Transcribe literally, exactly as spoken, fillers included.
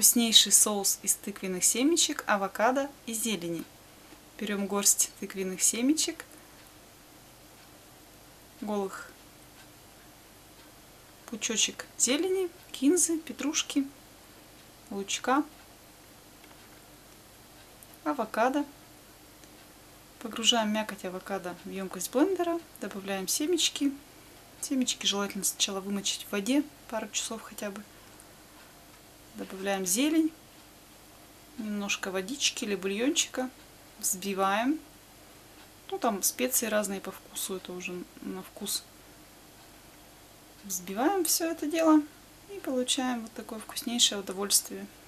вкуснейший соус из тыквенных семечек, авокадо и зелени. Берем горсть тыквенных семечек, голых, пучочек зелени, кинзы, петрушки, лучка, авокадо. Погружаем мякоть авокадо в емкость блендера, добавляем семечки. Семечки желательно сначала вымочить в воде, пару часов хотя бы. Добавляем зелень, немножко водички или бульончика, взбиваем. Ну там специи разные по вкусу, это уже на вкус. Взбиваем все это дело и получаем вот такое вкуснейшее удовольствие.